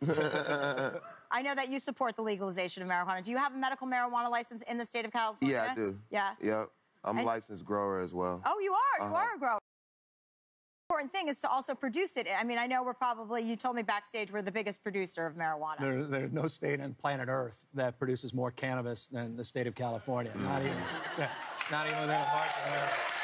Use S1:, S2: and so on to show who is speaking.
S1: I know that you support the legalization of marijuana. Do you have a medical marijuana license in the state of California?
S2: Yeah, I do.
S1: Yeah?
S2: Yep. I'm a licensed grower as well.
S1: Oh, you are? You are a grower. The important thing is to also produce it. I mean, I know you told me backstage we're the biggest producer of marijuana.
S3: There's no state on planet Earth that produces more cannabis than the state of California. Not even within a market area.